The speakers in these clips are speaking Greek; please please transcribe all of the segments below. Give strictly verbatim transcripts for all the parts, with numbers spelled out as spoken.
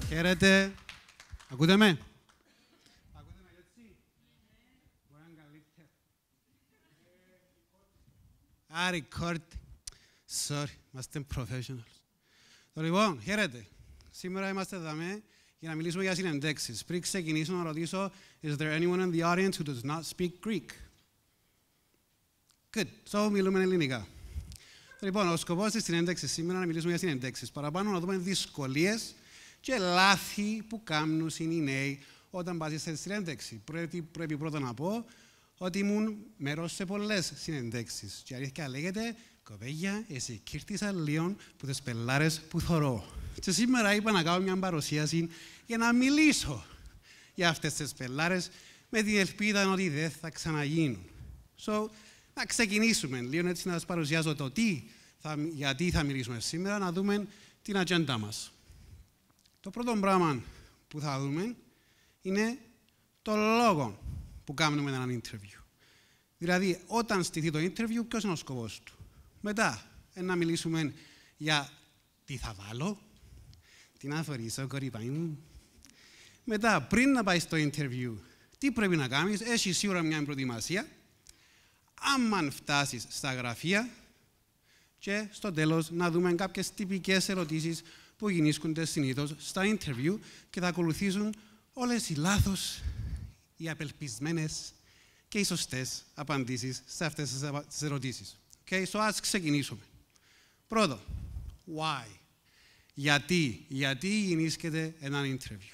Χαίρετε. Ακούτε με? Ακούτε με έτσι? Μπορεί να είναι καλύτερα. Α, record. Sorry, είμαστε professionals. Λοιπόν, χαίρετε. Σήμερα είμαστε εδώ για να μιλήσουμε για συνεντέξεις. Πριν ξεκινήσω να ρωτήσω, is there anyone in the audience who does not speak Greek? Good. So, μιλούμε ελληνικά. Λοιπόν, ο σκοπός της συνέντευξης σήμερα είναι να μιλήσουμε για συνεντέξεις. Παραπάνω να δούμε δυσκολίες και λάθη που κάνουν οι νέοι όταν πας σε συνέντευξη. Πρέπει, πρέπει πρώτα να πω ότι ήμουν μέρος σε πολλές συνεντέξεις. Και αλήθεια λέγεται, κοπέγια, εσύ κύρτησα λίγο που τις πελάρες που θωρώ. Και σήμερα είπα να κάνω μια παρουσίαση για να μιλήσω για αυτές τις πελάρες με την ελπίδα ότι δεν θα ξαναγίνουν. So, να ξεκινήσουμε λίγο έτσι να σας παρουσιάσω το τι, θα, γιατί θα μιλήσουμε σήμερα, να δούμε την ατζέντα μας. Το πρώτο πράγμα που θα δούμε είναι το λόγο που κάνουμε έναν interview. Δηλαδή, όταν στηθεί το interview, ποιος είναι ο σκοπός του. Μετά, να μιλήσουμε για τι θα βάλω, τι να φορήσω, κορυφαί μου. Μετά, πριν να πάει στο interview, τι πρέπει να κάνεις, έχεις σίγουρα μια προετοιμασία. Άμα φτάσεις στα γραφεία και στο τέλος να δούμε κάποιες τυπικές ερωτήσεις που γινήσκονται συνήθως στα interview και θα ακολουθήσουν όλες οι λάθος, οι απελπισμένες και οι σωστές απαντήσεις σε αυτές τις ερωτήσεις. Okay, so ας ξεκινήσουμε. Πρώτο, why. Γιατί, γιατί γινήσκεται έναν interview.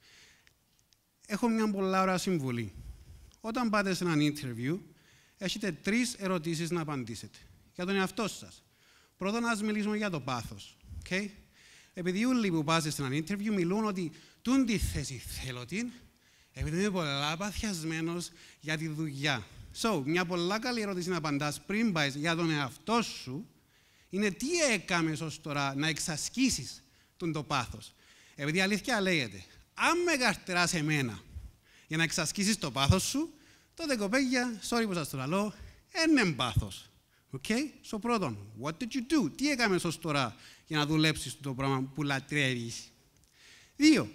Έχω μια πολλά ωραία συμβουλή. Όταν πάτε σε έναν interview, έχετε τρεις ερωτήσεις να απαντήσετε για τον εαυτό σας. Πρώτον, ας μιλήσουμε για το πάθος. Okay? Επειδή όλοι που πάνε σε έναν interview μιλούν ότι τούν τη θέση θέλω την, επειδή είμαι πολλά παθιασμένος για τη δουλειά. So, μια πολλά καλή ερώτηση να απαντάς πριν πάει για τον εαυτό σου είναι τι έκαμες ως τώρα να εξασκήσεις τον το πάθος. Επειδή αλήθεια λέγεται, αν με καρτεράς εμένα για να εξασκήσεις το πάθος σου, τότε κοπέγια, sorry που σας το λέω, είναι πάθος. Okay? So πρώτον, what did you do? Τι έκαμες ως τώρα για να δουλέψεις το πράγμα που λατρεύεις. Δύο,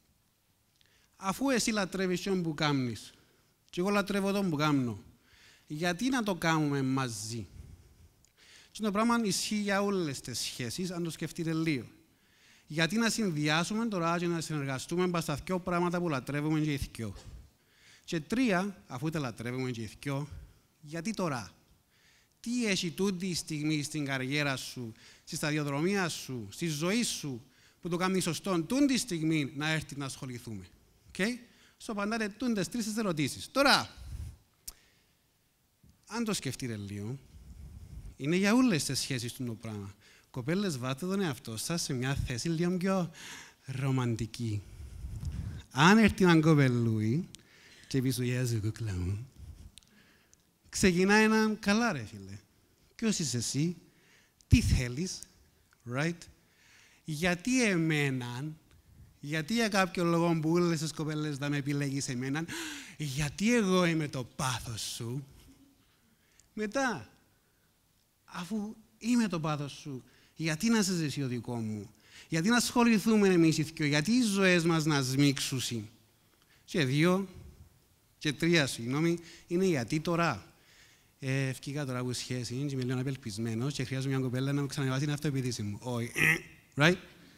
αφού εσύ λατρεύεις τον που κάνεις και εγώ λατρεύω τον που κάνω, γιατί να το κάνουμε μαζί. Και το πράγμα ισχύει για όλες τις σχέσεις, αν το σκεφτείτε λίγο. Γιατί να συνδυάσουμε τώρα και να συνεργαστούμε με στα δυο πράγματα που λατρεύουμε και οι δυο. Και τρία, αφού τα λατρεύουμε και οι δυο, γιατί τώρα. Τι έχει τούτη η στιγμή στην καριέρα σου, στη σταδιοδρομία σου, στη ζωή σου, που το κάνει σωστό, τούτη στιγμή να έρθει να ασχοληθούμε. Okay? So, απαντάτε τούντες τρεις ερωτήσεις. Τώρα, αν το σκεφτείτε λίγο, είναι για όλες τις σχέσεις του το πράγμα. Κοπέλες, βάτε τον εαυτό σας σε μια θέση λίγο πιο ρομαντική. Αν έρθει έναν κοπελούι, και πισουγιάζει κούκλα μου, ξεκινάει έναν καλά ρε φίλε. Ποιος είσαι εσύ, τι θέλεις, right? Γιατί εμέναν, γιατί για κάποιο λόγο που όλες τις κοπέλες θα με επιλέγεις εμέναν, γιατί εγώ είμαι το πάθος σου. Μετά, αφού είμαι το πάθος σου, γιατί να είσαι εσύ ο δικό μου, γιατί να ασχοληθούμε εμείς οι δυο, γιατί οι ζωές μας να σμίξουν. Και δύο, και τρία, συγγνώμη, είναι γιατί τώρα. Ε, ευκήκα τώρα από σχέση και είμαι λίγο απελπισμένος και χρειάζομαι μια κοπέλα να μου ξαναβάσει την αυτοεπίθεση μου. Όχι. Right?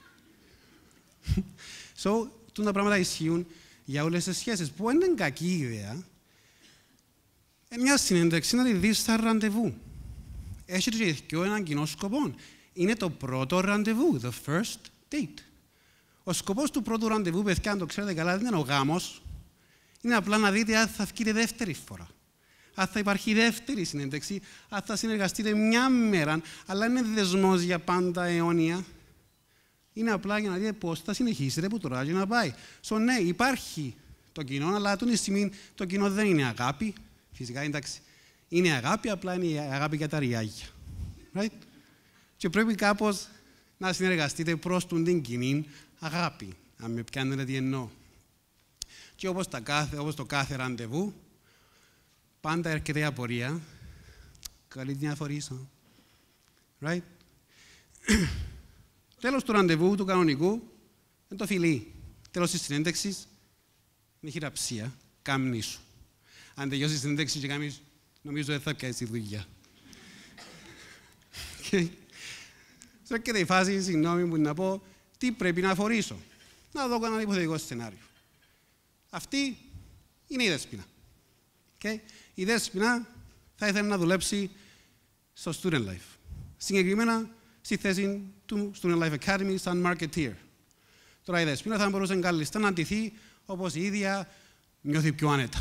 So, τα πράγματα ισχύουν για όλες τις σχέσεις, που είναι κακή ιδέα. Ε, μια συνέντευξη να τη δεις στα ραντεβού. Έχει και δυο έναν κοινό σκοπό. Είναι το πρώτο ραντεβού, the first date. Ο σκοπός του πρώτου ραντεβού, παιδιά, αν το ξέρετε καλά, δεν είναι ο γάμος. Είναι απλά να δείτε αν θα βγείτε δεύτερη φορά. Αν θα υπάρχει δεύτερη συνέντευξη, αν θα συνεργαστείτε μια μέρα, αλλά είναι δεσμός για πάντα αιώνια. Είναι απλά για να δείτε πώς θα συνεχίσετε που τώρα και να πάει. So, ναι, υπάρχει το κοινό, αλλά αυτή τη στιγμή το κοινό δεν είναι αγάπη. Φυσικά, εντάξει, είναι αγάπη, απλά είναι η αγάπη για τα ριάγια. Right? Και πρέπει κάπως να συνεργαστείτε προς την κοινή αγάπη, αν με πιάνετε τι εννοώ. Και όπως, τα κάθε, όπως το κάθε ραντεβού, πάντα έρχεται η απορία. Καλή την αφορήσω. Right? Τέλος του ραντεβού, του κανονικού, Εν το φιλί. Τέλος της συνέντευξης, είναι χειραψία, κάμνη σου. Αν τελειώσει η συνέντευξη και κάνεις, νομίζω δεν θα πιάσεις τη δουλειά. Σε έρχεται η φάση, συγγνώμη μου, να πω τι πρέπει να αφορήσω. Να δω ένα υποθετικό σενάριο. Αυτή είναι η Δέσποινα. Okay. Η Δέσποινα θα ήθελε να δουλέψει στο Student Life. Συγκεκριμένα στη θέση του Student Life Academy σαν marketeer. Τώρα η Δέσποινα θα μπορούσε κάλλιστα να αντιθεί όπως η ίδια νιώθει πιο άνετα.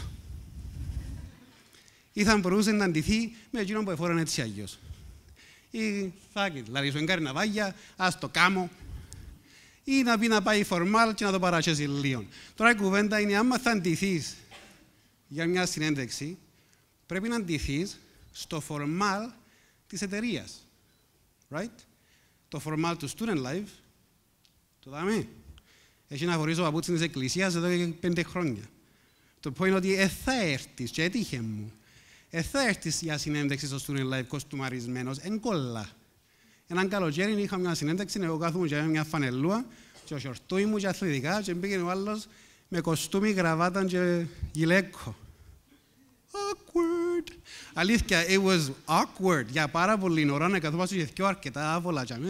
Ή θα μπορούσε να αντιθεί με εκείνον που εφόραν έτσι αλλιώς. Ή θα λαρίσω εγκάρει ναυάγια, ας το κάμω. Ή να πει να πάει φορμάλ και να το παρachέσει λίγο. Τώρα η κουβέντα είναι άμα θα αντιθείς για μια συνέντευξη, πρέπει να αντιθείς στο φορμάλ της εταιρείας. Right? Το φορμάλ του Student Life, το δάμε. Έχει να φορήσω παπούτσι της εκκλησίας εδώ και πέντε χρόνια. Το πω είναι ότι ε, θα έρθεις και έτυχε μου. Ε, θα έρθεις για συνέντευξη στο Student Life κοστούμαρισμένος, εν κολλά. Έναν καλοκαίρι είχα μια συνέντευξη, εγώ κάθομαι και μια φανελούα και ο σιορτούι μου και αθλητικά και μπήκε ο άλλος με κοστούμι, γραβάτα και γυλαίκο. Awkward. Αλήθεια, it was awkward. Για πάρα πολύ ώρα να καθόμαστε και δυο αρκετά άβολα και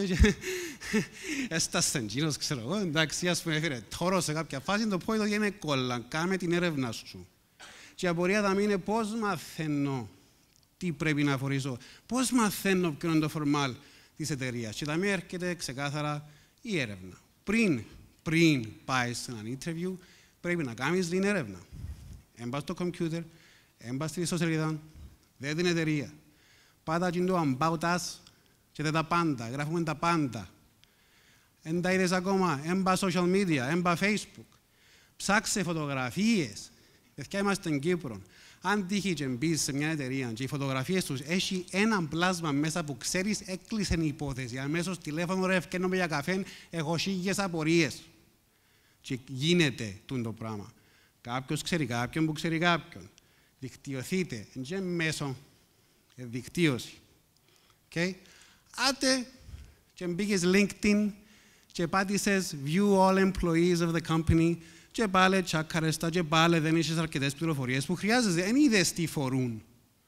έστασαν γίνος, ξέρω εγώ. Εντάξει, ας πούμε, έφερε τόρο σε κάποια φάση, το πω είναι κόλλα, κάμε την έρευνα σου. Και η απορία θα είναι πώς μαθαίνω τι πρέπει να φορήσω, πώς μαθαίνω ποιο είναι το φορμάλ της εταιρείας. Και θα μην έρχεται ξεκάθαρα η έρευνα. Πριν, πριν πάει σε έναν interview, πρέπει να κάνεις την έρευνα. Έμπα στο computer, έμπα στην ιστοσελίδα, δε την εταιρεία. Πάτα και το about us και δε τα πάντα, γράφουμε τα πάντα. Εν τα είδες ακόμα, έμπα social media, έμπα Facebook. Ψάξε φωτογραφίες. Παιδιά είμαστε στην Κύπρο. Αν τύχει και μπεις σε μια εταιρεία και οι φωτογραφίες τους έχει ένα πλάσμα μέσα που ξέρεις έκλεισε η υπόθεση. Αμέσως τηλέφωνο ρε ευκαινόμαι για καφέ, έχω χίλιες απορίες. Και γίνεται το πράγμα. Κάποιος ξέρει κάποιον που ξέρει κάποιον. Δικτυωθείτε. Και μέσω δικτύωση. Okay. Άτε και μπήκες LinkedIn και πάτησες view all employees of the company και πάλι τσάκαρεστα και πάλι δεν έχεις αρκετές πληροφορίες που χρειάζεσαι. Εν είδες τι φορούν.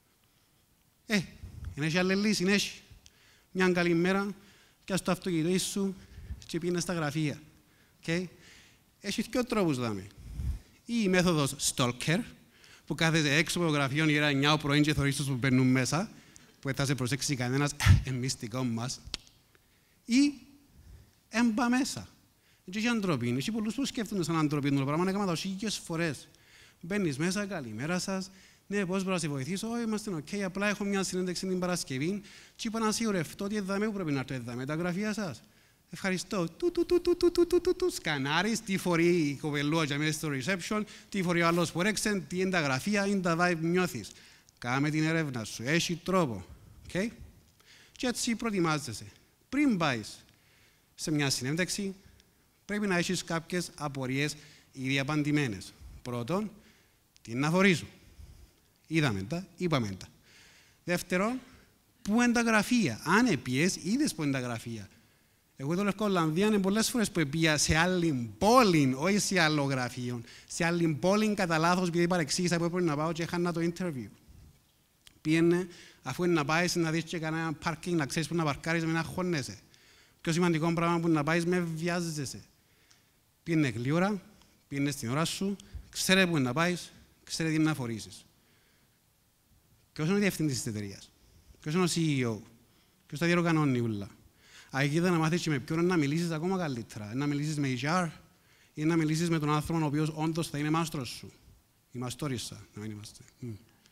Ε, εν έχει άλλη λύση, εν έχει. Μια καλή μέρα και ας το αυτοκίνητο σου και πήγαινε στα γραφεία. Okay. Έχει δύο τρόπους δάμε. Ή η μέθοδος stalker, που κάθεσαι έξω από το γραφείο γύρω εννιά ο πρωί και θωρείς τους που μπαίνουν μέσα, που θα σε προσέξει κανένας, εμμυστικό μας. Ή έμπα μέσα. Και έχει ανθρωπίνοι, έχει πολλούς που σκέφτονται σαν ανθρωπίνο, το πράγμα να έκανα το χίλιες φορές. Μπαίνεις μέσα, καλημέρα σας, ναι, πώς μπορώ να σε βοηθήσω, όχι, είμαστε οκ, okay, απλά έχω μια συνέντευξη την Παρασκευή και είπα να σιγουρευτώ ότι εδάμε που πρέπει να έρθω εδάμε τα γραφεία σας. Ευχαριστώ. Του, του, του, του, του, του, του, του, του. Σκανάρεις, τι φορεί η κοπελούα για μέσα στο reception, τι φορεί ο άλλος που έρεξε, τι είναι τα γραφεία, είναι τα vibe νιώθεις. Κάμε την έρευνα σου, έχει τρόπο. Okay? Και έτσι προετοιμάζεσαι. Πριν πάεις σε μια συνέντευξη, πρέπει να έχεις κάποιες απορίες ήδη απαντημένες. Πρώτον, τι να φορήσω. Είδαμε τα, είπαμε τα. Δεύτερον, πού είναι τα γραφεία. Αν επίες, είδες πού είναι τα γραφεία. Εγώ εδώ λευκό Ολλανδία είναι πολλές φορές που πήγα σε άλλη πόλη, όχι σε άλλο γραφείο. Σε άλλη πόλη κατά λάθος, επειδή παρεξήγησα που έπρεπε να πάω και έχανα το interview. Πήγαινε, αφού είναι να πάεις να δεις και κανένα πάρκινγκ, να ξέρεις που να παρκάρεις, με να χώνεσαι. Πιο σημαντικό πράγμα που να πάεις, με βιάζεσαι. Πήγαινε γλύωρα, πήγαινε στην ώρα σου, ξέρε που είναι να πάεις, ξέρε τι να φορήσεις. Ποιος είναι ο διευθυντής της εταιρείας, ποιος είναι ο σι ι ο, ποιος τα διοργανώνει ούλα. Εκεί να μάθεις και με ποιον να μιλήσεις ακόμα καλύτερα. Να μιλήσεις με έιτς αρ ή να μιλήσεις με τον άνθρωπο ο οποίος όντως θα είναι μάστρος σου. Η μαστόρισα, να μην είμαστε. Mm.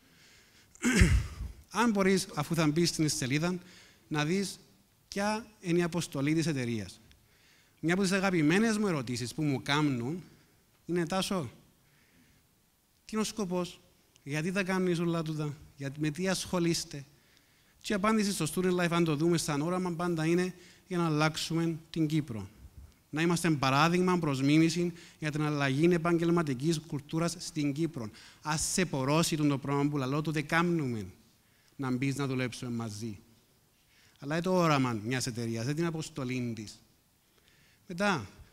Αν μπορείς, αφού θα μπεις στην σελίδα, να δεις ποια είναι η αποστολή της εταιρείας. Μια από τις αγαπημένες μου ερωτήσεις που μου κάνουν είναι «Τάσο, τι είναι ο σκοπός, γιατί τα κάνεις όλα τούτα, με τι ασχολείστε». Και η απάντηση στο Student Life, αν το δούμε σαν όραμα, πάντα είναι για να αλλάξουμε την Κύπρο. Να είμαστε παράδειγμα προς μίμηση για την αλλαγή επαγγελματικής κουλτούρας στην Κύπρο. Ας σε πορώσει το πράγμα που λαλό, τότε κάνουμε να μπεις να δουλέψουμε μαζί. Αλλά είναι το όραμα μιας εταιρείας, δεν την αποστολή της. Μετά,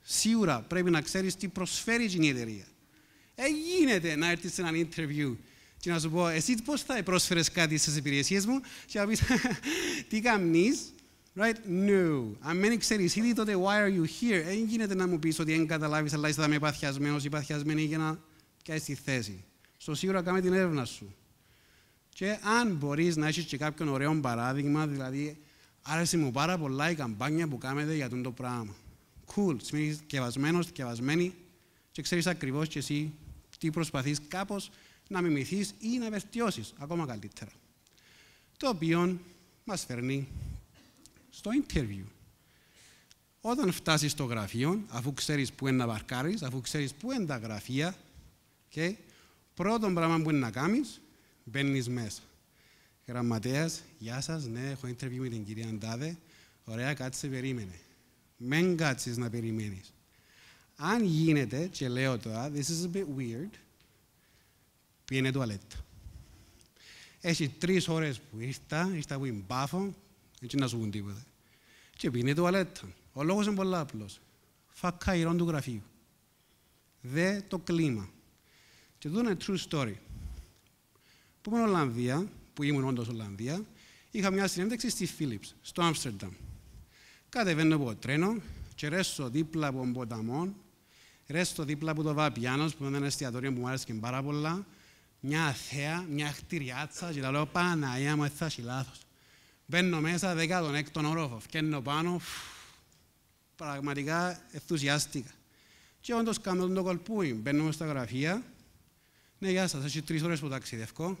Σίγουρα πρέπει να ξέρεις τι προσφέρει η εταιρεία. Ε, γίνεται να έρθεις σε έναν interview και να σου πω, εσύ πώς θα πρόσφερες κάτι στις υπηρεσίες μου και να πεις, τι κάνεις, right? No. Αν δεν ξέρεις ήδη, τότε why are you here? Δεν γίνεται να μου πεις ότι δεν καταλάβεις, αλλά είσαι παθιασμένος ή παθιασμένη για να πιάσεις τη θέση. Στο σίγουρα κάνε την έρευνα σου. Και αν μπορείς να έχεις και κάποιον ωραίο παράδειγμα, δηλαδή, άρεσε μου πάρα πολλά η καμπάνια που κάνετε για αυτό το πράγμα. Cool, σημαίνει θκευασμένος, θκευασμένη και ξέρεις ακριβώς και εσύ τι προσπαθείς κάπως να μιμηθείς ή να βελτιώσεις ακόμα καλύτερα. Το οποίο μας φέρνει στο interview. Όταν φτάσεις στο γραφείο, αφού ξέρεις πού είναι να παρκάρεις, αφού ξέρεις πού είναι τα γραφεία, okay, πρώτο πράγμα που είναι να κάνεις, μπαίνεις μέσα. Γραμματέας, γεια σας, ναι, έχω interview με την κυρία Ντάδε. Ωραία, κάτσε, περίμενε. Μεν κάτσεις να περιμένεις. Αν γίνεται, και λέω τώρα, this is a bit weird, πήγαινε τουαλέτα. Έχει τρεις ώρες που ήρθα, ήρθα που είμαι μπάφο, έτσι να σου πούν τίποτα. Και πήγαινε τουαλέτα. Ο λόγος είναι πολύ απλός. Φακά ηρών του γραφείου. Δε το κλίμα. Και εδώ είναι true story. Που ήμουν Ολλανδία, που ήμουν όντως Ολλανδία, είχα μια συνέντευξη στη Philips, στο Άμστερνταμ. Κατεβαίνω από το τρένο και ρέσω δίπλα από τον ποταμό, ρέσω δίπλα από το Βαπιάνος, που είναι ένα εστιατόριο που μου άρεσε και πάρα πολλά, μια θέα, μια χτυριάτσα και τα λέω Παναγία μου, θα έχει λάθος. Μπαίνω μέσα, δέκατον έκτον όροφο, φκαίνω πάνω, πραγματικά ενθουσιάστηκα. Και όντως κάνω τον κολπούι, μπαίνω στα γραφεία, ναι, γεια σας, έχει τρεις ώρες που ταξιδεύω.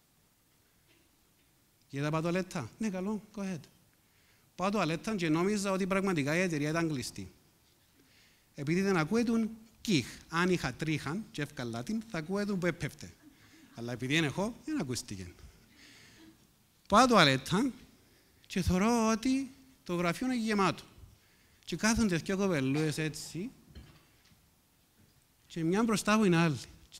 Και τα πάω τουαλέτα. Ναι, καλό, go ahead. Πάω τουαλέτα και νόμιζα ότι πραγματικά η εταιρεία ήταν κλειστή. Επειδή δεν ακούετουν κιχ. Αν είχα τρίχαν και εύκαλα την, θα ακούετουν που έπεφτε. Αλλά επειδή δεν έχω, δεν ακούστηκε. Πάω τουαλέτα και θεωρώ ότι το γραφείο είναι γεμάτο. Και κάθονται δυο κοπελούες έτσι και μια μπροστά μου είναι άλλη.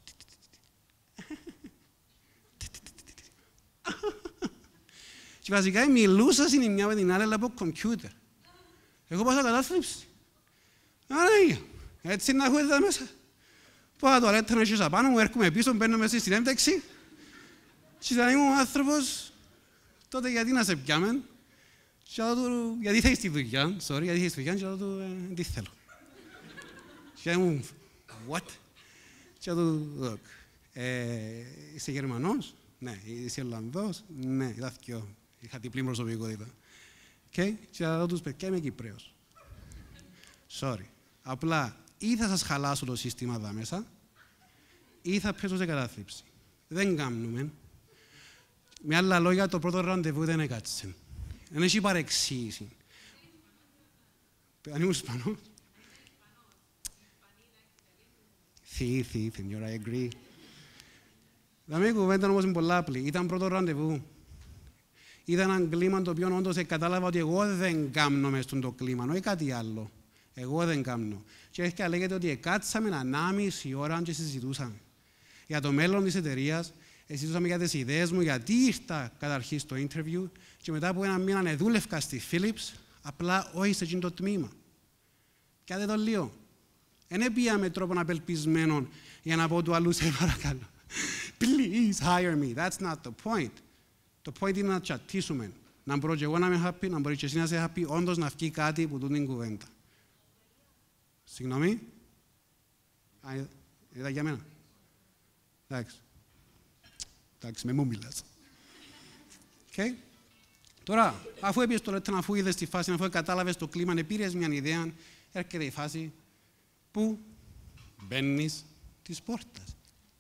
Και βασικά μιλούσα στην μια με την άλλη, αλλά από κομπιούτερ. Εγώ πάσα κατάθλιψη. Άρα, έτσι να ακούετε τα μέσα. Πάω τουαλέτα να έρχεσαι απάνω μου, έρχομαι πίσω, μπαίνω μέσα στην ένταξη. Και θα ήμουν ο άνθρωπος, τότε γιατί να σε πιάμεν. Και θα του, γιατί θέλεις τη δουλειά, sorry, γιατί θέλεις τη δουλειά, και θα του, ε, τι θέλω. Και θα ήμουν, what? Και θα του, look, ε, είσαι Γερμανός? Ναι. Είσαι Ολλανδός? Ναι, είδα δυο. Είχα διπλή προσωπικότητα. Okay. Και θα τους παιδιά, είμαι Κυπρέος. Sorry. Απλά ή θα σας χαλάσω το σύστημα εδώ μέσα, ή θα πέσω σε κατάθλιψη. Δεν κάνουμε. Με άλλα λόγια, το πρώτο ραντεβού δεν έκατσε. Δεν έχει παρεξήγηση. Αν ήμουν Ισπανός. Sí, sí, señor, I agree. Δηλαδή η κουβέντα όμως είναι πολλά απλή. Ήταν πρώτο ραντεβού. Ήταν ένα κλίμα το οποίο όντως κατάλαβα ότι εγώ δεν κάμνω μες στον το κλίμα, όχι κάτι άλλο. Εγώ δεν κάμνω. Και έτσι και λέγεται ότι κάτσαμε ανάμιση ώρα και συζητούσαμε για το μέλλον της εταιρείας, συζητούσαμε για τις ιδέες μου, γιατί ήρθα καταρχήν στο interview και μετά από ένα μήνα δούλευκα στη Philips, απλά όχι σε εκείνο το τμήμα. Κάτε το λίγο. Δεν πήγα με τρόπο απελπισμένο για να πω του αλλού σε παρακαλώ. Please hire me. That's not the point. Το point είναι να τσατίσουμε. Να μπορώ και εγώ να είμαι happy, να μπορεί και εσύ να είσαι happy, όντως να βγει κάτι που τούτην κουβέντα. Συγγνώμη. Α, είδα για μένα. Εντάξει. Εντάξει, με μου μιλάς. Okay. Τώρα, αφού έπιες το λεπτό, αφού είδες τη φάση, αφού κατάλαβες το κλίμα, πήρες μια ιδέα, έρχεται η φάση που μπαίνεις της πόρτας.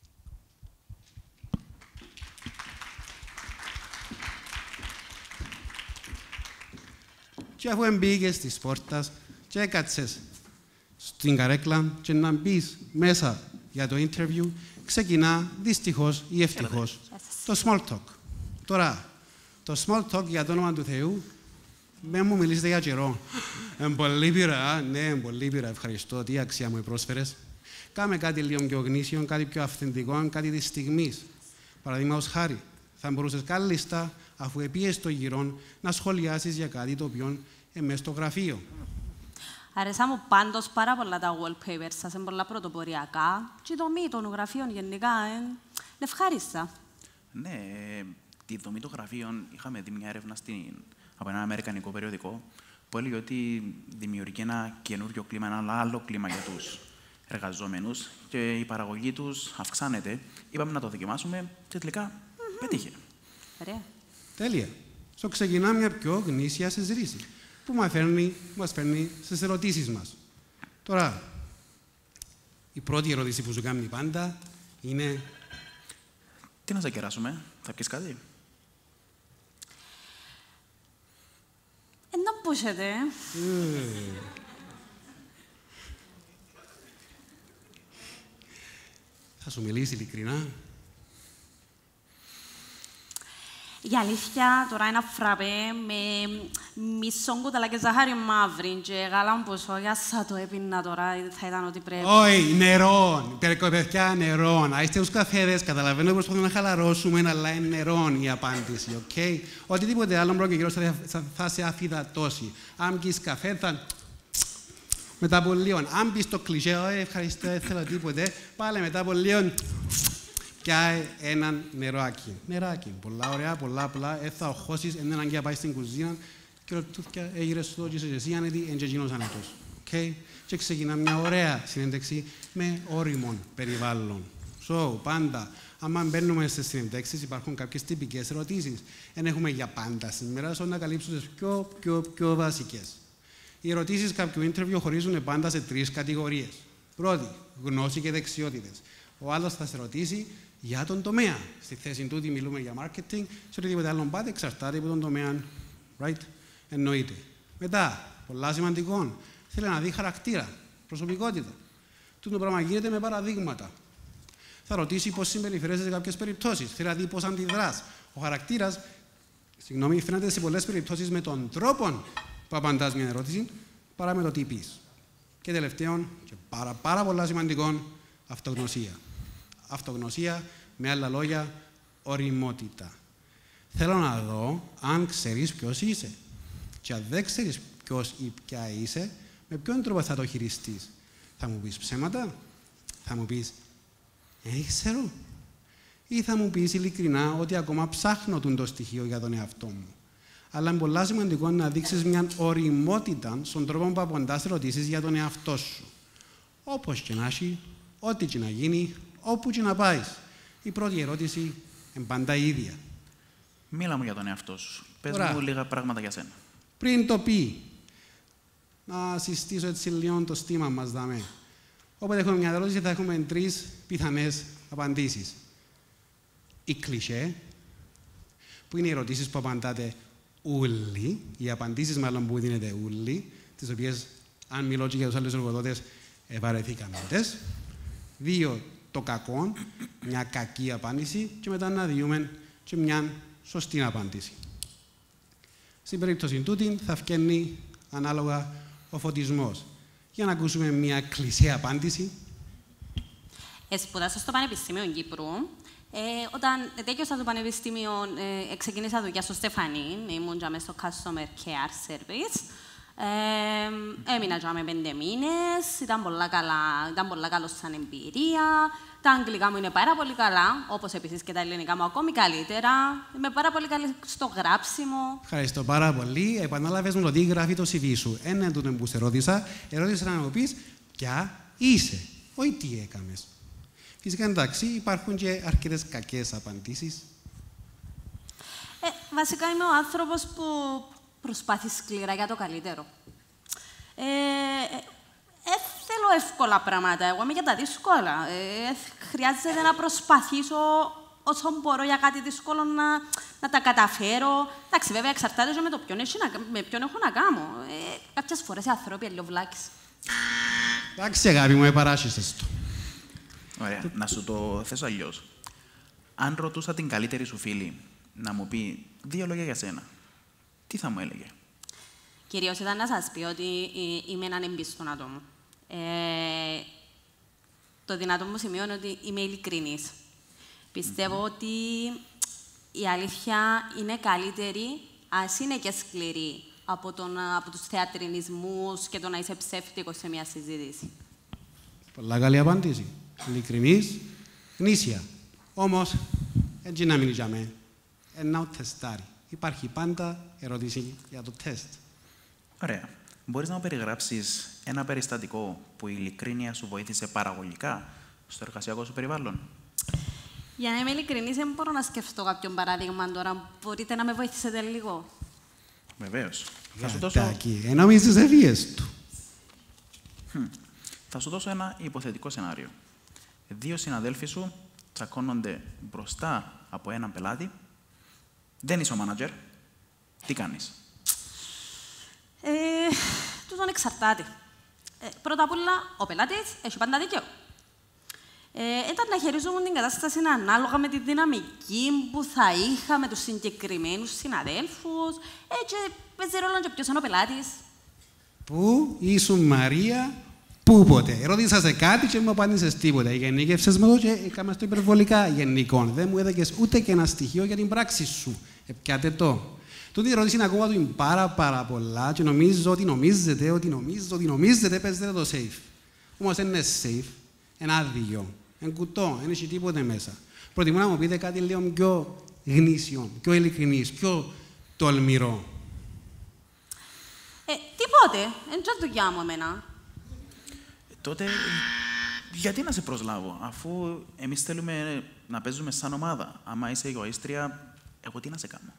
Και αφού μπήκες της πόρτας και έκατσες στην καρέκλα και να μπεις μέσα για το interview, ξεκινά δυστυχώς ή ευτυχώς το small talk. Τώρα, το small talk για το όνομα του Θεού, με μου μιλήσετε για καιρό. Είναι πολύ πειρα, ναι, είναι πολύ πειρα, ευχαριστώ, τι αξία μου πρόσφερες. Κάμε κάτι λίγο πιο γνήσιο, κάτι πιο αυθεντικό, κάτι της στιγμής. Παραδείγματος χάρη, θα μπορούσες κάλλιστα, αφού επίες στο γυρόν, να σχολιάσεις για κάτι το οποίο είναι μέσα στο γραφείο. Αρέσα μου πάντως πάρα πολλά τα wallpapers σας, είναι πολλά πρωτοποριακά. Και η δομή των γραφείων γενικά είναι ευχάριστα. Ναι, τη δομή των γραφείων είχαμε δει μια έρευνα στην, από ένα αμερικανικό περιοδικό που έλεγε ότι δημιουργεί ένα καινούριο κλίμα, ένα άλλο κλίμα για τους εργαζόμενους και η παραγωγή τους αυξάνεται. Είπαμε να το δοκιμάσουμε και τελικά mm-hmm. πέτυχε. Ωραία. Τέλεια. Στο ξεκινά μια πιο γνήσια συζήτηση που μας φέρνει, μας φέρνει στις ερωτήσεις μας. Τώρα, η πρώτη ερώτηση που σου κάνει πάντα είναι... Τι να σε κεράσουμε, θα πεις κάτι? Ε, να πούσετε. Mm. Θα σου μιλήσει ειλικρινά. Η αλήθεια, τώρα ένα φραπέ με μισό κουταλάκι ζάχαρη μαύρη και γάλα ποσόγια, θα το έπινα τώρα, θα ήταν ό,τι πρέπει. Όχι, νερό. Παιδιά, νερό. Να είστε τους καφέδες, καταλαβαίνω ότι προσπαθούμε να χαλαρώσουμε, αλλά είναι νερό η απάντηση, οκ. Okay? Οτιδήποτε άλλο πρώτο καιρό θα σε αφυδατώσει. Αν πεις καφέ, θα... μετά από λίγο. Αν πεις το κλισέ, όχι, ευχαριστώ, δεν θέλω τίποτε, πάλι μετά από λίγο... πιάει έναν νεράκι. Νεράκι. Πολλά ωραία, πολλά απλά. Δεν θα οχώσεις, δεν είναι ανάγκη να πάει στην κουζίνα. Και ρωτούθηκια, έγειρες το και είσαι εσύ άνετη, εν και εκείνος άνετος. Okay? Και ξεκινά μια ωραία συνέντευξη με όριμον περιβάλλον. So, πάντα, άμα μπαίνουμε στις συνέντευξεις, υπάρχουν κάποιες τυπικές ερωτήσεις. Δεν έχουμε για πάντα σήμερα, so να καλύψουμε τις πιο, πιο, πιο βασικές. Οι ερωτήσεις κάποιου interview χωρίζουν πάντα σε τρεις κατηγορίες. Πρώτη, γνώση και δεξιότητες. Ο άλλος θα σε ρωτήσει για τον τομέα. Στη θέση τούτη μιλούμε για marketing, σε οτιδήποτε άλλο πάτε, εξαρτάται από τον τομέα. Right? Εννοείται. Μετά, πολλά σημαντικό, θέλει να δει χαρακτήρα, προσωπικότητα. Τούτο πράγμα γίνεται με παραδείγματα. Θα ρωτήσει πώς συμπεριφέρεσαι σε κάποιες περιπτώσεις. Θέλει να δει πώς αντιδράς. Ο χαρακτήρας, συγγνώμη, φαίνεται σε πολλές περιπτώσεις με τον τρόπο που απαντάς μια ερώτηση, παρά με το τι πεις. Και τελευταίον, και πάρα, πάρα πολλά σημαντικό, αυτογνωσία. Αυτογνωσία, με άλλα λόγια, ωριμότητα. Θέλω να δω αν ξέρεις ποιος είσαι. Και αν δεν ξέρεις ποιος ή ποια είσαι, με ποιον τρόπο θα το χειριστείς. Θα μου πεις ψέματα, θα μου πεις «δεν ξέρω» ή θα μου πεις ειλικρινά ότι ακόμα ψάχνω το στοιχείο για τον εαυτό μου. Αλλά είναι πολύ σημαντικό να δείξεις μια ωριμότητα στον τρόπο που απαντάς ερωτήσεις για τον εαυτό σου. Όπως και να έχει, ό,τι και να γίνει, όπου και να πάεις. Η πρώτη ερώτηση είναι πάντα η ίδια. Μίλα μου για τον εαυτό σου. Πες Ωραία. μου λίγα πράγματα για σένα. Πριν το πει, να συστήσω έτσι λίγο το στήμα μας, δάμε. Όποτε έχουμε μια ερώτηση, θα έχουμε τρεις πιθανές απαντήσεις. Η κλισέ, που είναι οι ερωτήσεις που απαντάτε ούλοι, οι απαντήσεις μάλλον που δίνετε ούλοι, τις οποίες, αν μιλώ και για τους άλλους εργοδότες, ευαρεθήκαμε τες. Δύο, το κακό, μια κακή απάντηση και μετά να διούμε και μια σωστή απάντηση. Στην περίπτωση τούτη θα βγαίνει ανάλογα ο φωτισμός. Για να ακούσουμε μια κλισέ απάντηση. Σπούδασα στο Πανεπιστήμιο Κύπρου. Ε, όταν τέλειωσα το Πανεπιστήμιο, ε, ξεκίνησα δουλειά στο Στεφανίν. Ήμουν μέσα στο Customer Care Service. Ε, έμεινα για με πέντε μήνες. Ήταν πολλά καλά, ήταν πολλά καλό σαν εμπειρία. Τα αγγλικά μου είναι πάρα πολύ καλά, όπως επίσης και τα ελληνικά μου ακόμη καλύτερα. Είμαι πάρα πολύ καλή στο γράψιμο. Ευχαριστώ πάρα πολύ. Επανάλαβες μου το τι γράφει το σι βι σου. Ένα τούτο που σε ρώτησα, ερώτησα να μου πεις ποια είσαι, όχι τι έκαμες. Φυσικά εντάξει, υπάρχουν και αρκετές κακές απαντήσεις. Ε, βασικά είμαι ο άνθρωπος που προσπάθει σκληρά για το καλύτερο. Ε, ε, θέλω εύκολα πράγματα. Εγώ είμαι για τα δύσκολα. Ε, χρειάζεται να προσπαθήσω όσο μπορώ για κάτι δύσκολο να, να τα καταφέρω. Εντάξει, βέβαια, εξαρτάται και με το ποιον, έχει, με ποιον έχω να κάνω. Ε, κάποιες φορές οι άνθρωποι είναι λίγο βλάκες. Εντάξει, αγάπη μου, επαράσχεσες το. Ωραία. Να σου το θέσω αλλιώς. Αν ρωτούσα την καλύτερη σου φίλη να μου πει δύο λόγια για σένα, τι θα μου έλεγε? Κυρίως ήταν να σας πει ότι είμαι έναν εμπιστόν άτομο. Ε, το δυνατό μου σημείο είναι ότι είμαι ειλικρινής. Πιστεύω mm-hmm. ότι η αλήθεια είναι καλύτερη, ας είναι και σκληρή, από, τον, από τους θεατρινισμούς και το να είσαι ψεύτικος σε μια συζήτηση? Πολλά καλή απάντηση. Ειλικρινής, γνήσια. Όμως, έτσι να μην για μέ. Ένα τεστάρι. Υπάρχει πάντα ερώτηση για το τεστ. Ωραία. Μπορείς να μου περιγράψεις ένα περιστατικό που η ειλικρίνεια σου βοήθησε παραγωγικά στο εργασιακό σου περιβάλλον? Για να είμαι ειλικρινής, δεν μπορώ να σκεφτώ κάποιον παράδειγμα τώρα. Μπορείτε να με βοηθήσετε λίγο? Βεβαίως. Θα σου δώσω... Τάκι, ενώ μη στις ευφυίες του. Hm. Θα σου δώσω ένα υποθετικό σενάριο. Δύο συναδέλφοι σου τσακώνονται μπροστά από έναν πελάτη. Δεν είσαι ο μάνατζερ. Τι κάνεις? Ε, τούτον εξαρτάται. Ε, πρώτα απ' όλα, ο πελάτης έχει πάντα δίκιο. Ε, ήταν να χειρίζομαι την κατάσταση ανάλογα με τη δυναμική που θα είχα με τους συγκεκριμένους συναδέλφους. Έτσι, παίζει ρόλο και ποιος είναι ο πελάτης. Πού ήσουν Μαρία, πού ποτέ? Ερώτησα σε κάτι και μου απάντησες τίποτα. Γενίκευσες με το και έκανες το υπερβολικά γενικό. Δεν μου έδωκες ούτε και ένα στοιχείο για την πράξη σου. Επιάτε το. Τούτη η ερώτηση είναι ακόμα του είναι πάρα πάρα πολλά και νομίζω ότι νομίζετε, ότι νομίζετε, ότι νομίζετε, παίζετε το safe. Όμως δεν είναι safe, είναι άδειο, είναι κουτό, δεν έχει τίποτε μέσα. Προτιμώ να μου πείτε κάτι λίγο πιο γνήσιο, πιο ειλικρινής, πιο τολμηρό. Ε, τίποτε, δεν είναι δουλειά μου εμένα. Τότε, γιατί να σε προσλάβω, αφού εμείς θέλουμε να παίζουμε σαν ομάδα. Άμα είσαι εγωίστρια, εγώ τι να σε κάνω?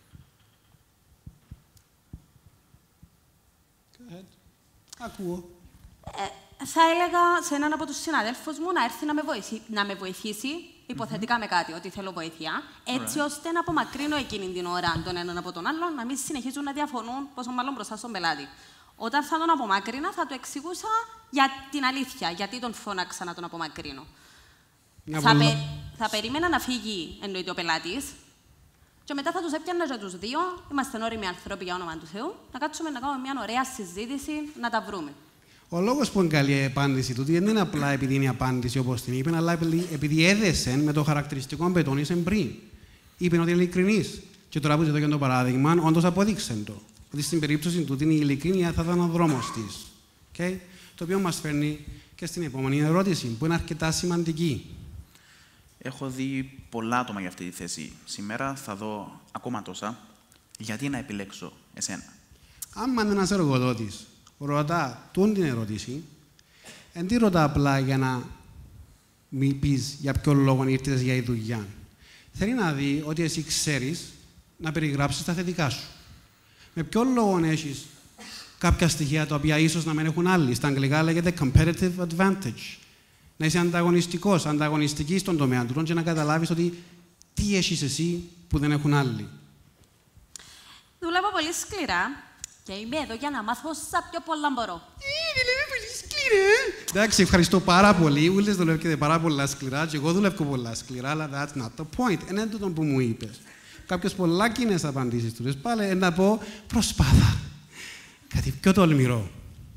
Ακούω. Ε, θα έλεγα σε έναν από τους συναδέλφους μου να έρθει να με βοηθήσει, να με βοηθήσει υποθετικά mm-hmm. με κάτι, ότι θέλω βοήθεια, έτσι right. ώστε να απομακρύνω εκείνη την ώρα τον έναν από τον άλλον, να μην συνεχίζουν να διαφωνούν, πόσο μάλλον μπροστά στον πελάτη. Όταν θα τον απομάκρυνα, θα του εξηγούσα για την αλήθεια, γιατί τον φώναξα να τον απομακρύνω. Θα, πε, θα περίμενα να φύγει, εννοείται, ο πελάτης, και μετά θα τους έπιανα και τους δύο, είμαστε όριμοι άνθρωποι για όνομα του Θεού, να κάτσουμε να κάνουμε μια ωραία συζήτηση, να τα βρούμε. Ο λόγος που είναι καλή η απάντηση του δεν είναι απλά επειδή είναι η απάντηση όπως την είπε, αλλά επειδή έδεσε με το χαρακτηριστικό που πετώνησε πριν. Είπε ότι είναι ειλικρινής. Και τώρα που ζητώ και το παράδειγμα, όντως αποδείξε το. Ότι στην περίπτωση του η ειλικρίνεια θα ήταν ο δρόμος της. Okay? Το οποίο μας φέρνει και στην επόμενη ερώτηση, που είναι αρκετά σημαντική. Έχω δει πολλά άτομα για αυτή τη θέση. Σήμερα θα δω ακόμα τόσα. Γιατί να επιλέξω εσένα? Άμα είναι ένας εργοδότης, ρωτά τούν την ερώτηση, δεν τη ρωτά απλά για να μην πεις για ποιο λόγο ήρθες για η δουλειά. Θέλει να δει ότι εσύ ξέρεις να περιγράψεις τα θετικά σου. Με ποιο λόγο έχεις κάποια στοιχεία τα οποία ίσως να μην έχουν άλλοι. Στα αγγλικά λέγεται competitive advantage. Να είσαι ανταγωνιστικός, ανταγωνιστική στον τομέα του και να καταλάβεις ότι τι έχεις εσύ που δεν έχουν άλλοι. Δουλεύω πολύ σκληρά και είμαι εδώ για να μάθω όσα πιο πολλά μπορώ. Ε, δουλεύω πολύ σκληρά. Εντάξει, ευχαριστώ πάρα πολύ. Ούλες δουλεύετε πάρα πολλά σκληρά και εγώ δουλεύω πολλά σκληρά, αλλά that's not the point. Είναι τούτο που μου είπες. Κάποιες πολλά κοινές απαντήσεις του. Πάλι να πω προσπάθα. Κάτι πιο τολμηρό.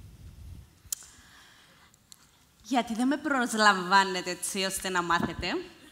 Γιατί δεν με προσλαμβάνετε έτσι ώστε να μάθετε?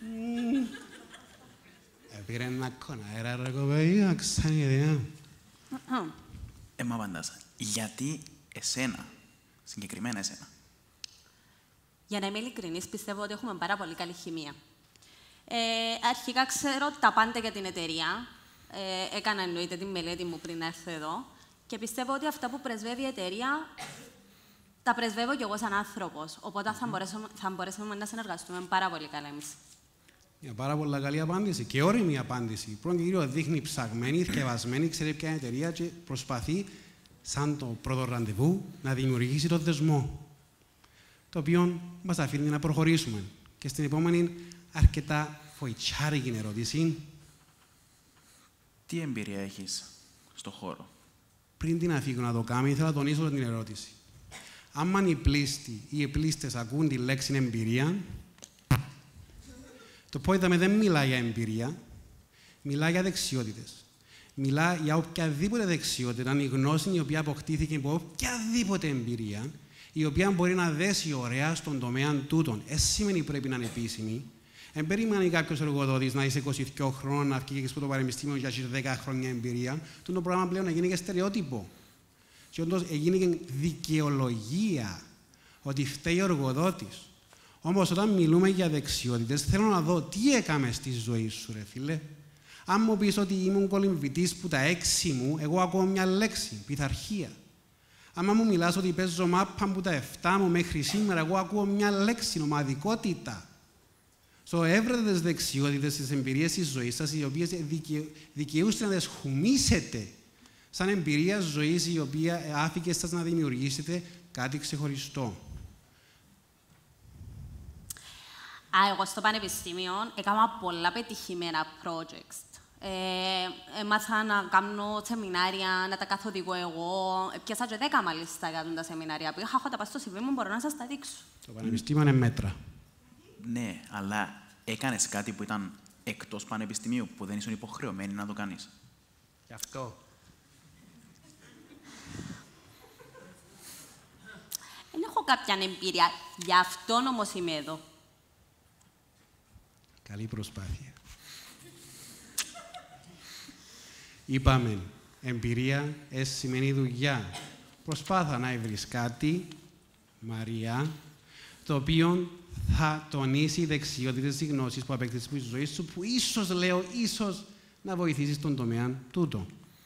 Πήρε ένα κοναέρα ρε κοπέλια, ξάνη ιδέα. Ε, μα απαντάς. Γιατί εσένα, συγκεκριμένα εσένα? Για να είμαι ειλικρινής, πιστεύω ότι έχουμε πάρα πολύ καλή χημεία. Ε, αρχικά ξέρω τα πάντα για την εταιρεία. Ε, έκανα εννοείται τη μελέτη μου πριν έρθω εδώ. Και πιστεύω ότι αυτά που πρεσβεύει η εταιρεία τα πρεσβεύω κι εγώ σαν άνθρωπος. Οπότε mm-hmm. θα, μπορέσουμε, θα μπορέσουμε να συνεργαστούμε πάρα πολύ καλά εμείς. Μια πάρα πολύ καλή απάντηση και όριμη απάντηση. Πρώτον και κύριο δείχνει ψαγμένη, θκευασμένη, ξέρει ποια είναι η εταιρεία και προσπαθεί, σαν το πρώτο ραντεβού, να δημιουργήσει το δεσμό. Το οποίο μας αφήνει να προχωρήσουμε. Και στην επόμενη, αρκετά φοητσάρικη ερώτηση. Τι εμπειρία έχεις στον χώρο? Πριν την αφήγω να το κάνω, ήθελα να τονίσω την ερώτηση. Αν οι πλήστοι ή οι πλήστες ακούν τη λέξη εμπειρία, το πόηδαμε δεν μιλά για εμπειρία, μιλά για δεξιότητες. Μιλά για οποιαδήποτε δεξιότητα, η γνώση η οποία αποκτήθηκε από οποιαδήποτε εμπειρία, η οποία μπορεί να δέσει ωραία στον τομέα τούτον. Ε, σημαίνει πρέπει να είναι επίσημη, Εν περιμένει κάποιος εργοδότης να είσαι είκοσι δύο χρόνων, να βγει από το πανεπιστήμιο για δέκα χρόνια εμπειρία. Το πράγμα πλέον έγινε και στερεότυπο. Και όντως έγινε και δικαιολογία ότι φταίει ο εργοδότης. Όμως, όταν μιλούμε για δεξιότητες, θέλω να δω τι έκαμε στη ζωή σου, ρε φίλε. Αν μου πεις ότι ήμουν κολυμβητής που τα έξι μου, εγώ ακούω μια λέξη, πειθαρχία. Αν μου μιλάς ότι παίζω μάπα που τα εφτά μου μέχρι σήμερα, εγώ ακούω μια λέξη, ομαδικότητα. Στο έβρετε τις δεξιότητες, τις εμπειρίες της ζωής σας, οι οποίες δικαι... δικαιούστε να τις χουμίσετε σαν εμπειρία ζωής, η οποία άφηκε σας να δημιουργήσετε κάτι ξεχωριστό. Α, εγώ στο πανεπιστήμιο έκανα πολλά πετυχημένα projects. Ε, έμαθα να κάνω σεμινάρια, να τα καθοδηγώ εγώ. Πιάσα και δέκα μάλιστα για τα σεμινάρια που είχα, έχω τα πας στο σι βι μου, μπορώ να σας τα δείξω. Το πανεπιστήμιο είναι μέτρα. Ναι, αλλά έκανες κάτι που ήταν εκτός πανεπιστημίου, που δεν ήσουν υποχρεωμένοι να το κάνεις. Γι' αυτό. Δεν έχω κάποια εμπειρία, γι' αυτόν όμως είμαι εδώ. Καλή προσπάθεια. Είπαμε, εμπειρία ε, σημαίνει δουλειά. Προσπάθα να βρεις κάτι, Μαρία, το οποίο θα τονίσει δεξιότητες και γνώσεις που απέκτησες στη ζωή σου, που ίσως, λέω, ίσως να βοηθήσεις στον τομέα τούτο.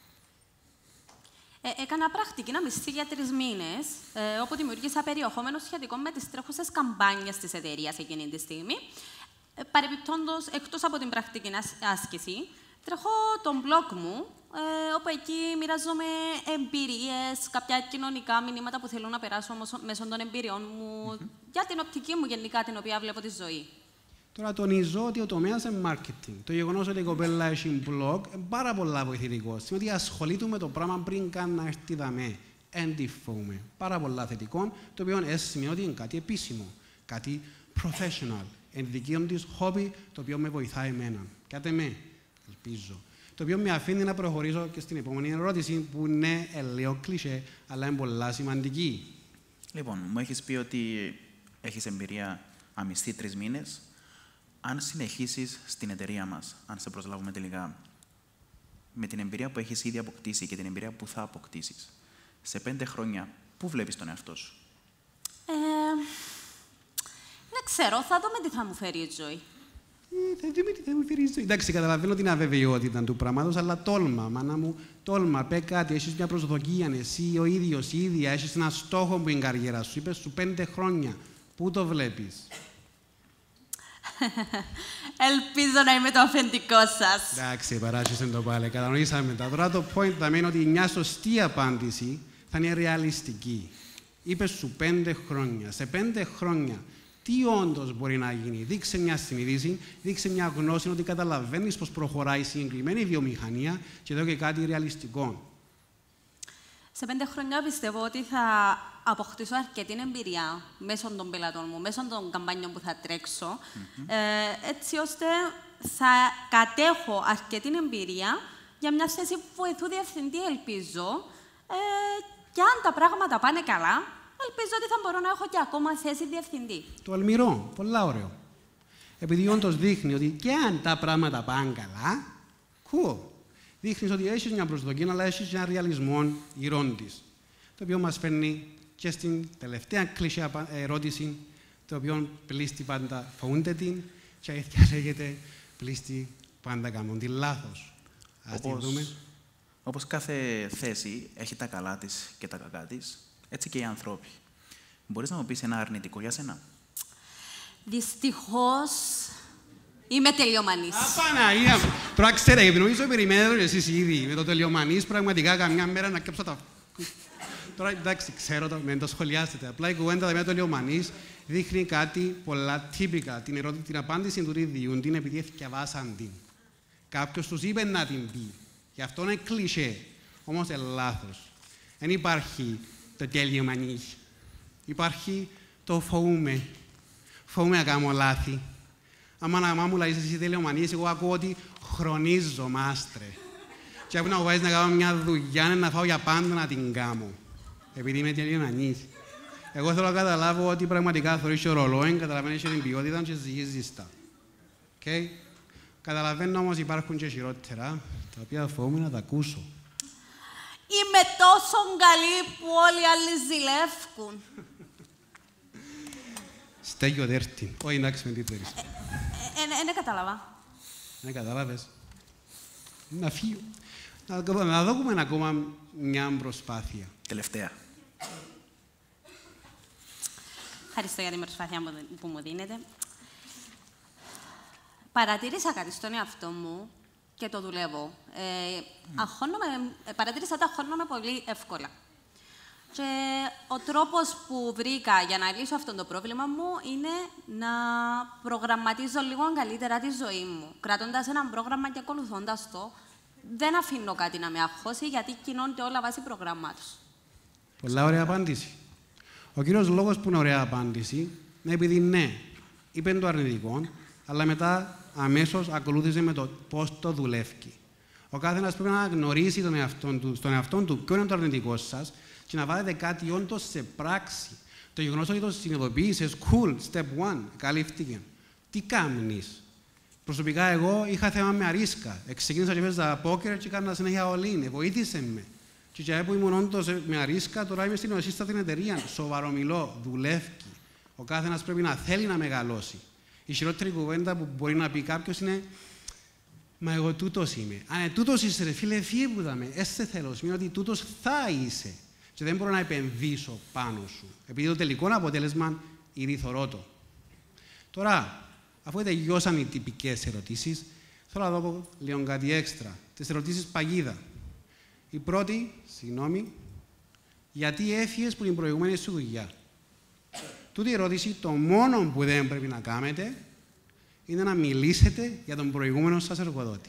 Ε, έκανα πρακτική να μισθή για τρεις μήνες, ε, όπου δημιούργησα περιεχόμενο σχετικό με τις τρέχουσες καμπάνιες της εταιρείας εκείνη τη στιγμή. Ε, παρεπιπτόντως, εκτός από την πρακτική άσκηση, τρέχω τον blog μου, ε, όπου εκεί μοιράζομαι εμπειρίες, κάποια κοινωνικά μηνύματα που θέλω να περάσω μέσω των εμπειριών μου, mm-hmm. για την οπτική μου γενικά, την οποία βλέπω τη ζωή. Τώρα τονίζω ότι ο τομέας είναι marketing. Το γεγονός ότι η κοπέλα έχει blog είναι πάρα πολλά βοηθητικό. Σημαίνει ότι ασχολείται με το πράγμα πριν καν να έρθει δαμέ. Εντυφούμε. Πάρα πολλά θετικό, το οποίο σημαίνει ότι είναι κάτι επίσημο, κάτι professional. Είναι δική μου της hobby, το οποίο με βοηθάει εμένα. Κάτε με, ελπίζω. Το οποίο με αφήνει να προχωρήσω και στην επόμενη ερώτηση, που είναι λίγο κλισέ, αλλά είναι πολλά σημαντική. Λοιπόν, μου έχεις πει ότι έχεις εμπειρία αμυστή τρεις μήνες. Αν συνεχίσεις στην εταιρεία μας, αν σε προσλάβουμε τελικά, με την εμπειρία που έχεις ήδη αποκτήσει και την εμπειρία που θα αποκτήσεις, σε πέντε χρόνια, πού βλέπεις τον εαυτό σου? Ε, δεν ξέρω, θα δούμε τι θα μου φέρει η ζωή. Ε, θα δούμε τι θα μου φέρει η ζωή. Εντάξει, καταλαβαίνω την αβεβαιότητα του πράγματος, αλλά τόλμα, μάνα μου, τόλμα, πέ κάτι, έχεις μια προσδοκία, εσύ ο ίδιος, η ίδια, έχεις ένα στόχο που είναι η καριέρα σου, είπες σου πέντε χρόνια. Πού το βλέπεις? Ελπίζω να είμαι το αφεντικό σας. Εντάξει, παράσχεσαι το πάλι. Κατανοήσαμε μετά. Τώρα το point θα μένει ότι μια σωστή απάντηση θα είναι ρεαλιστική. Είπες σου πέντε χρόνια. Σε πέντε χρόνια, τι όντως μπορεί να γίνει? Δείξε μια συνείδηση, δείξε μια γνώση ότι καταλαβαίνεις πώς προχωράει η συγκεκριμένη βιομηχανία και εδώ και κάτι ρεαλιστικό. Σε πέντε χρόνια πιστεύω ότι θα αποκτήσω αρκετή εμπειρία μέσω των πελατών μου, μέσω των καμπάνιων που θα τρέξω, mm-hmm. ε, έτσι ώστε θα κατέχω αρκετή εμπειρία για μια θέση που βοηθού διευθυντή, ελπίζω. Ε, και αν τα πράγματα πάνε καλά, ελπίζω ότι θα μπορώ να έχω και ακόμα θέση διευθυντή. Το αλμυρό, πολλά ωραίο. Επειδή όντως δείχνει ότι και αν τα πράγματα πάνε καλά, cool. Δείχνεις ότι έχεις μια προσδοκία, αλλά έχεις ένα ρεαλισμό γυρών της. Το οποίο μας φέρνει και στην τελευταία κλισέ ερώτηση, το οποίο πλήστη πάντα φοβούνται την, και αλήθεια λέγεται πλήστη πάντα κάνουν την λάθος. Ας τη δούμε. Όπως κάθε θέση έχει τα καλά της και τα κακά της, έτσι και οι ανθρώποι. Μπορείς να μου πεις ένα αρνητικό για σένα? Δυστυχώς, είμαι τελειομανής. Α, Παναγία μου! Τώρα ξέρετε, γιατί νομίζω περιμένετε εσείς ήδη με το τελειομανής, πραγματικά καμιά μέρα να κέψω τα... Τώρα, εντάξει, ξέρω το, μην το σχολιάσετε. Απλά η κουβέντα με το τελειομανής δείχνει κάτι πολλά τύπικα. Την, ερώτηση, την απάντηση του ίδιου την επειδή θυκευάσαν την. Κάποιος τους είπε να την πει. Γι' αυτό είναι κλισέ. Όμως είναι λάθος. Δεν υπάρχει το τελειομανής. Υπάρχει το φοβούμαι. Φοβούμαι να κάνω λάθη. Άμα να μου λέει εσύ τελειομανής, εγώ ακούω ότι χρονίζω, μάστρε. Και από να βάζεις να κάνω μια δουλειά, να φάω για πάντα να την κάνω. Επειδή είμαι τελειομανής. Εγώ θέλω να καταλάβω ότι πραγματικά θωρείς το ρολόι, καταλαβαίνεις την ποιότητα και ζυγίζεις τα. Okay. Καταλαβαίνω όμως υπάρχουν και χειρότερα, τα οποία φοβούμαι να τα ακούσω. Είμαι τόσο καλή που όλοι οι άλλοι ζηλεύκουν. Στέγιο δέρτη. Όχι, εντάξει, με τι θέλεις. Δεν κατάλαβα. Δεν κατάλαβες. Να φύγω. Να, να δούμε ακόμα μια προσπάθεια. Τελευταία. Ευχαριστώ για την προσπάθεια που μου δίνετε. Παρατήρησα κάτι στον εαυτό μου και το δουλεύω. Ε, αγχώνομαι, παρατήρησα ότι αγχώνομαι πολύ εύκολα. Και ο τρόπος που βρήκα για να λύσω αυτό το πρόβλημα μου είναι να προγραμματίζω λίγο καλύτερα τη ζωή μου. Κρατώντας ένα πρόγραμμα και ακολουθώντας το, δεν αφήνω κάτι να με αγχώσει, γιατί κινώνται όλα βάσει προγραμμάτων. Πολλά ωραία απάντηση. Ο κύριος λόγος που είναι ωραία απάντηση είναι επειδή ναι, είπε το αρνητικό, αλλά μετά αμέσως ακολούθησε με το πώς το δουλεύει. Ο καθένας πρέπει να γνωρίσει τον εαυτό του, στον εαυτό του ποιο είναι το αρνητικό σας και να βάλετε κάτι όντως σε πράξη. Το γεγονός ότι το συνειδητοποίησες, cool, step one, καλύφθηκε. Τι κάνεις. Προσωπικά εγώ είχα θέμα με αρίσκα. Ξεκίνησα και παίζα πόκερ και έκανα συνέχεια all-in. Βοήθησε με. Και για που ήμουν όντως με αρίσκα, τώρα είμαι στην οσίστα την εταιρεία. Σοβαρό μιλώ, δουλεύει. Ο καθένας πρέπει να θέλει να μεγαλώσει. Η χειρότερη κουβέντα που μπορεί να πει κάποιος είναι «Μα εγώ τούτος είμαι». Αν είναι τούτος είσαι ρε φίλε, φύγε που δάμε. Έστε θέλω, σημαίνει ότι τούτος θα είσαι. Και δεν μπορώ να επενδύσω πάνω σου. Επειδή το τελικό αποτέλεσμα ήδη θωρώ το. Τώρα, αφού τελειώσαν οι τυπικές ερωτήσεις, θέλω να δω λίγο κάτι έξτρα. Τις ερωτήσεις παγίδα. Η πρώτη, συγγνώμη, γιατί έφυγες που την προηγούμενη σου δουλειά. Τούτη η ερώτηση, το μόνο που δεν πρέπει να κάνετε είναι να μιλήσετε για τον προηγούμενο σας εργοδότη.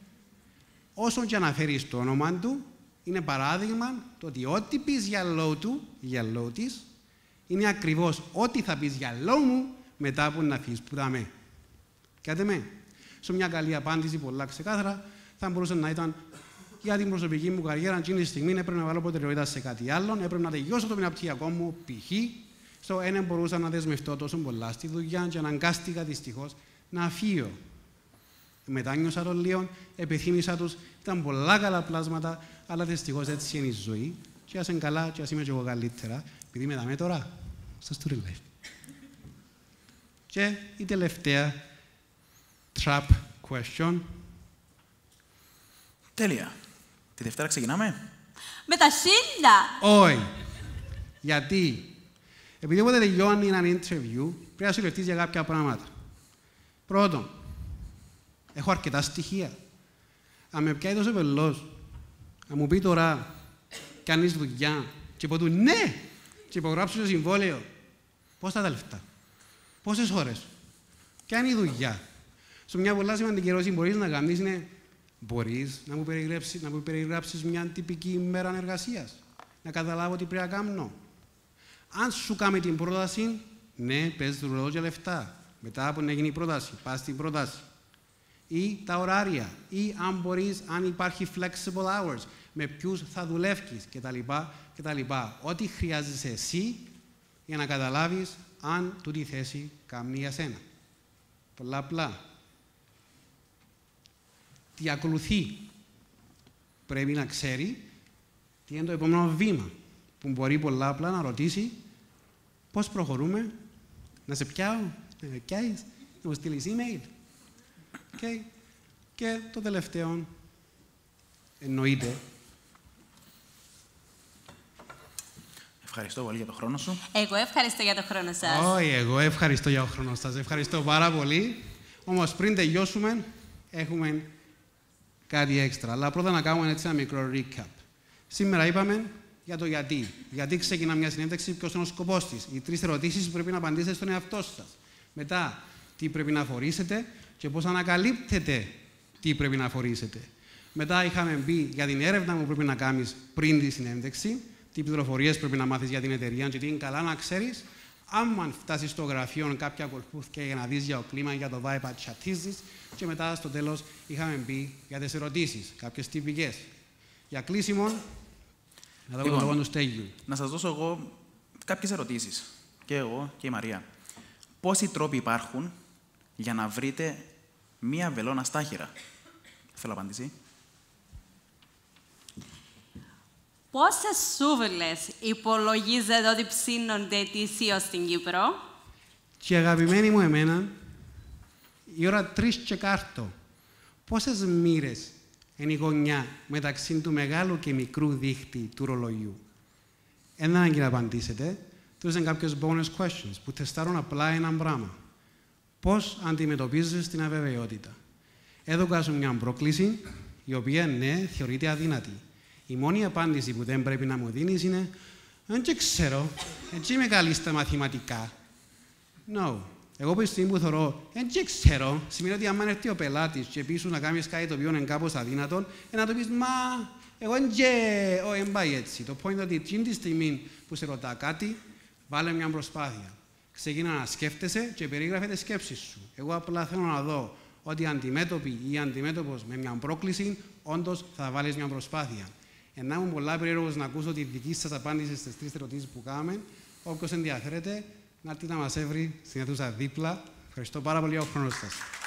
Όσο και αναφέρεις το όνομα του, είναι παράδειγμα το ότι ό,τι πεις για λόγο του, για λόγο της, είναι ακριβώς ό,τι θα πεις για λόγο μου μετά από να φύγεις που δαμε. Κάτε με. Σε μια καλή απάντηση, πολλά ξεκάθαρα, θα μπορούσε να ήταν για την προσωπική μου καριέρα. Εκείνη τη στιγμή έπρεπε να βάλω προτεραιότητα σε κάτι άλλο, έπρεπε να τελειώσω το πνευματικό μου π.χ. Στο ένα μπορούσα να δεσμευτώ τόσο πολλά στη δουλειά και αναγκάστηκα δυστυχώς να φύγω. Μετάνιωσα το λίγο, επιθύμησα τους, ήταν πολλά καλά πλάσματα, αλλά δυστυχώς έτσι είναι η ζωή. Και ας είναι καλά, και ας είμαι και εγώ καλύτερα, επειδή με δάμε τώρα, στο story life. Και η τελευταία trap question. Τέλεια. Τη Δευτέρα ξεκινάμε. Με τα χίλια! Όχι. Γιατί. Επειδή όποτε τελειώνει ένα interview, πρέπει να σου λεφτείς για κάποια πράγματα. Πρώτον, έχω αρκετά στοιχεία. Αν με πιάει τόσο πελός, αν μου πει τώρα, κάνεις δουλειά, και πω του ναι, και υπογράψω το συμβόλαιο, πώς θα τα λεφτά, πόσες ώρες, ποια είναι η δουλειά. Σε μια πολλά σημαντική ερώτηση μπορείς να κάνεις είναι, μπορείς να μου περιγράψεις, να μου περιγράψεις μια τυπική ημέρα εργασίας, να καταλάβω τι πρέπει να κάνω. Αν σου κάνει την πρόταση, ναι, παίζει το ρόλο για λεφτά. Μετά από να γίνει η πρόταση, πας στην πρόταση. Ή τα ωράρια, ή αν μπορείς, αν υπάρχει flexible hours, με ποιους θα δουλεύεις κτλ. κτλ. Ό,τι χρειάζεσαι εσύ για να καταλάβεις αν τούτη θέση κάνει για σένα. Πολλά απλά. Τι ακολουθεί. Πρέπει να ξέρει τι είναι το επόμενο βήμα, που μπορεί πολλά απλά να ρωτήσει πώς προχωρούμε, να σε πιάω, να με πιάεις, να μου στείλεις email. Okay. Και το τελευταίο, εννοείται. Ευχαριστώ πολύ για τον χρόνο σου. Εγώ ευχαριστώ για τον χρόνο σας. Όχι, εγώ ευχαριστώ για τον χρόνο σας. Ευχαριστώ πάρα πολύ. Όμως πριν τελειώσουμε, έχουμε κάτι έξτρα. Αλλά πρώτα να κάνουμε έτσι ένα μικρό recap. Σήμερα είπαμε για το γιατί. Γιατί ξεκινά μια συνέντευξη, ποιος είναι ο σκοπός της. Οι τρεις ερωτήσεις που πρέπει να απαντήσετε στον εαυτό σας. Μετά, τι πρέπει να φορήσετε και πώς ανακαλύπτετε τι πρέπει να φορήσετε. Μετά είχαμε πει για την έρευνα που πρέπει να κάνεις πριν τη συνέντευξη, τι πληροφορίες πρέπει να μάθεις για την εταιρεία και τι είναι καλά να ξέρεις. Αν φτάσεις στο γραφείο κάποια κολπούθηκια για να δεις για το κλίμα, για το vibe, τσατίζεις. Και μετά στο τέλος είχαμε πει για τις ερωτήσεις, κάποιες τυπικές. Για κλείσιμο, να δω λοιπόν, το λόγο του Στέγιου. Να σας δώσω εγώ κάποιες ερωτήσεις. Και εγώ και η Μαρία. Πόσοι τρόποι υπάρχουν για να βρείτε μία βελόνα στάχυρα. Θέλω απάντηση. Πόσες σούβλες υπολογίζετε ότι ψήνονται ετησίως στην Κύπρο? Και αγαπημένη μου εμένα, η ώρα τρεις και κάρτο. Πόσες μοίρες είναι η γωνιά μεταξύ του μεγάλου και μικρού δίχτυ του ρολογιού? Ένα ανάγκη να απαντήσετε. Τους είναι κάποιες bonus questions που τεστάρουν απλά ένα πράγμα. Πώς αντιμετωπίζεις την αβεβαιότητα? Εδώ βγάζουν μια πρόκληση, η οποία ναι, θεωρείται αδύνατη. Η μόνη απάντηση που δεν πρέπει να μου δίνεις είναι «Δεν ξέρω, έτσι είμαι καλή στα μαθηματικά». No. Εγώ που τη στιγμή που θεωρώ «Δεν ξέρω», σημαίνει ότι αν έρθει ο πελάτης και πει σου να κάνεις κάτι το οποίο είναι κάπως αδύνατο, να του πεις «Μα, εγώ δεν πάει έτσι». Το point είναι ότι εκείνη τη στιγμή που σε ρωτά κάτι, βάλε μια προσπάθεια. Ξεκίνα να σκέφτεσαι και περίγραφε τις σκέψεις σου. Εγώ απλά θέλω να δω ότι αντιμέτωποι ή αντιμέτωπος με μια πρόκληση, όντως θα βάλεις μια προσπάθεια. Ενώ ήμουν πολλά περίεργος να ακούσω τη δική σας απάντηση στις τρεις ερωτήσεις που κάναμε. Όποιος ενδιαφέρεται, να έρθει να μας έβρει στην αίθουσα δίπλα. Ευχαριστώ πάρα πολύ για τον χρόνο σας.